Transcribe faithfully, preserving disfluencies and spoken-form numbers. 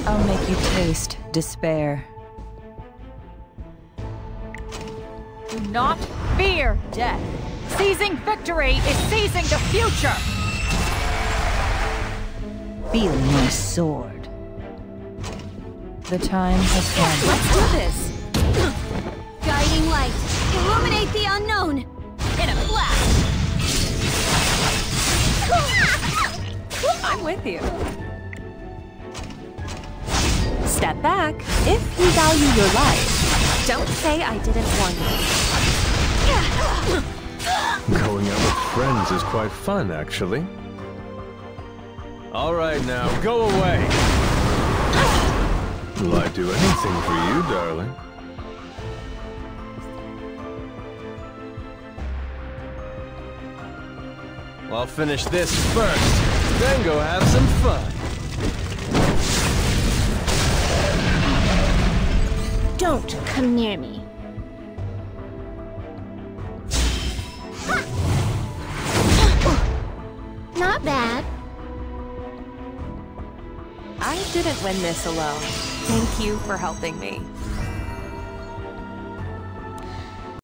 I'll make you taste despair. Do not fear death. Seizing victory is seizing the future. Feel my sword. The time has come. Let's do this. Guiding light, illuminate the unknown. In a flash. I'm with you. Step back. If you value your life, don't say I didn't warn you. Going out with friends is quite fun, actually. All right now, go away. Will I do anything for you, darling? I'll finish this first, then go have some fun. Don't come near me. Not bad. I didn't win this alone. Thank you for helping me.